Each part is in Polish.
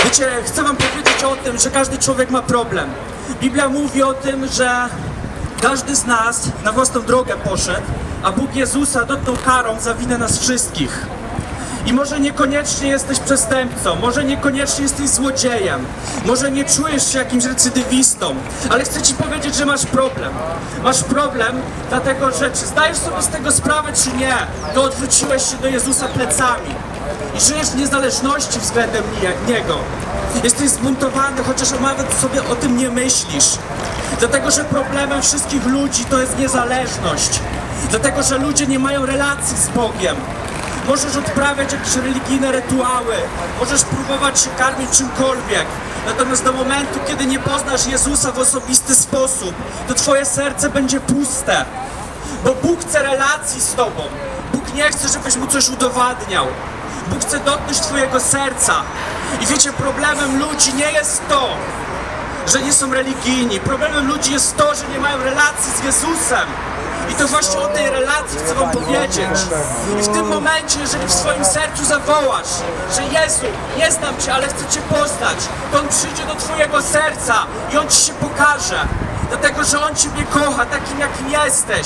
Wiecie, chcę wam powiedzieć o tym, że każdy człowiek ma problem. Biblia mówi o tym, że każdy z nas na własną drogę poszedł, a Bóg Jezusa dotknął karą za winę nas wszystkich. I może niekoniecznie jesteś przestępcą, może niekoniecznie jesteś złodziejem, może nie czujesz się jakimś recydywistą, ale chcę ci powiedzieć, że masz problem. Masz problem dlatego, że czy zdajesz sobie z tego sprawę, czy nie, to odwróciłeś się do Jezusa plecami i żyjesz w niezależności względem Niego. Jesteś zbuntowany, chociaż nawet sobie o tym nie myślisz. Dlatego, że problemem wszystkich ludzi to jest niezależność. Dlatego, że ludzie nie mają relacji z Bogiem. Możesz odprawiać jakieś religijne rytuały, możesz próbować się karmić czymkolwiek. Natomiast do momentu, kiedy nie poznasz Jezusa w osobisty sposób, to twoje serce będzie puste. Bo Bóg chce relacji z tobą. Bóg nie chce, żebyś mu coś udowadniał. Bóg chce dotknąć twojego serca. I wiecie, problemem ludzi nie jest to, że nie są religijni. Problemem ludzi jest to, że nie mają relacji z Jezusem. I to właśnie o tej relacji chcę wam powiedzieć. I w tym momencie, jeżeli w swoim sercu zawołasz, że Jezu, nie znam Cię, ale chcę Cię poznać, to On przyjdzie do twojego serca i On Ci się pokaże. Dlatego, że On Ciebie kocha takim, jakim jesteś.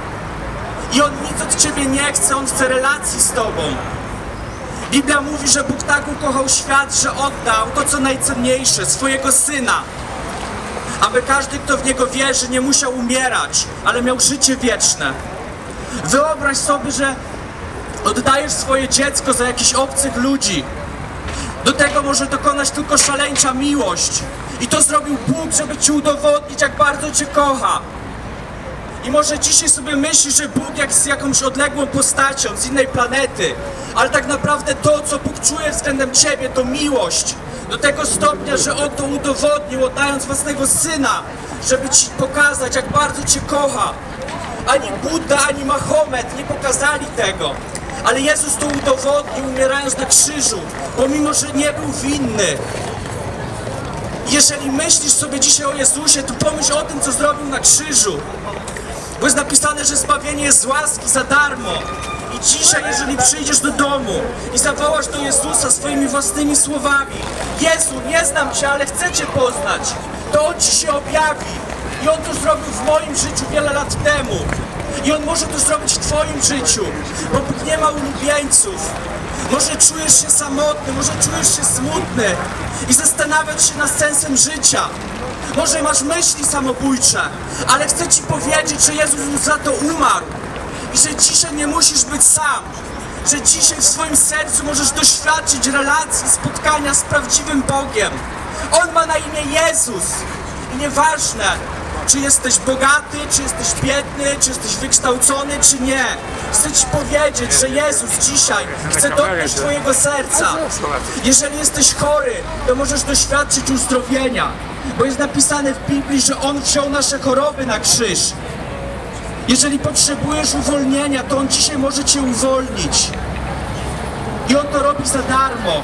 I On nic od Ciebie nie chce, On chce relacji z tobą. Biblia mówi, że Bóg tak ukochał świat, że oddał to, co najcenniejsze, swojego Syna, aby każdy, kto w Niego wierzy, nie musiał umierać, ale miał życie wieczne. Wyobraź sobie, że oddajesz swoje dziecko za jakichś obcych ludzi. Do tego może dokonać tylko szaleńcza miłość. I to zrobił Bóg, żeby Ci udowodnić, jak bardzo Cię kocha. I może dzisiaj sobie myślisz, że Bóg jak z jakąś odległą postacią, z innej planety, ale tak naprawdę to, co Bóg czuje względem Ciebie, to miłość. Do tego stopnia, że On to udowodnił, oddając własnego Syna, żeby Ci pokazać, jak bardzo Cię kocha. Ani Budda, ani Mahomet nie pokazali tego. Ale Jezus to udowodnił, umierając na krzyżu, pomimo że nie był winny. Jeżeli myślisz sobie dzisiaj o Jezusie, to pomyśl o tym, co zrobił na krzyżu. Bo jest napisane, że zbawienie jest z łaski za darmo. I dzisiaj, jeżeli przyjdziesz do domu i zawołasz do Jezusa swoimi własnymi słowami: Jezu, nie znam Cię, ale chcę Cię poznać, to On Ci się objawi. I On to zrobił w moim życiu wiele lat temu. I On może to zrobić w Twoim życiu, bo Bóg nie ma ulubieńców. Może czujesz się samotny, może czujesz się smutny i zastanawiać się nad sensem życia. Może masz myśli samobójcze, ale chcę Ci powiedzieć, że Jezus już za to umarł. I że dzisiaj nie musisz być sam. Że dzisiaj w swoim sercu możesz doświadczyć relacji, spotkania z prawdziwym Bogiem. On ma na imię Jezus. I nieważne, czy jesteś bogaty, czy jesteś biedny, czy jesteś wykształcony, czy nie. Chcę Ci powiedzieć, że Jezus dzisiaj chce dotknąć twojego serca. Jeżeli jesteś chory, to możesz doświadczyć uzdrowienia. Bo jest napisane w Biblii, że On wziął nasze choroby na krzyż. Jeżeli potrzebujesz uwolnienia, to On dzisiaj może Cię uwolnić. I On to robi za darmo.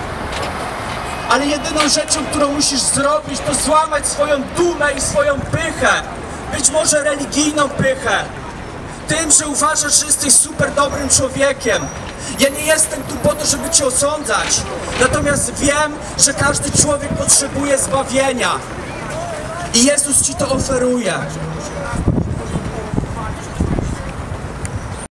Ale jedyną rzeczą, którą musisz zrobić, to złamać swoją dumę i swoją pychę. Być może religijną pychę. Tym, że uważasz, że jesteś super dobrym człowiekiem. Ja nie jestem tu po to, żeby Cię osądzać. Natomiast wiem, że każdy człowiek potrzebuje zbawienia. I Jezus Ci to oferuje.